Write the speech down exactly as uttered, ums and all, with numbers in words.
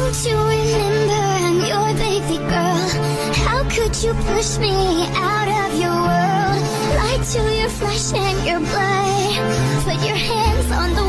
Don't you remember I'm your baby girl? How could you push me out of your world? Lie to your flesh and your blood. Put your hands on the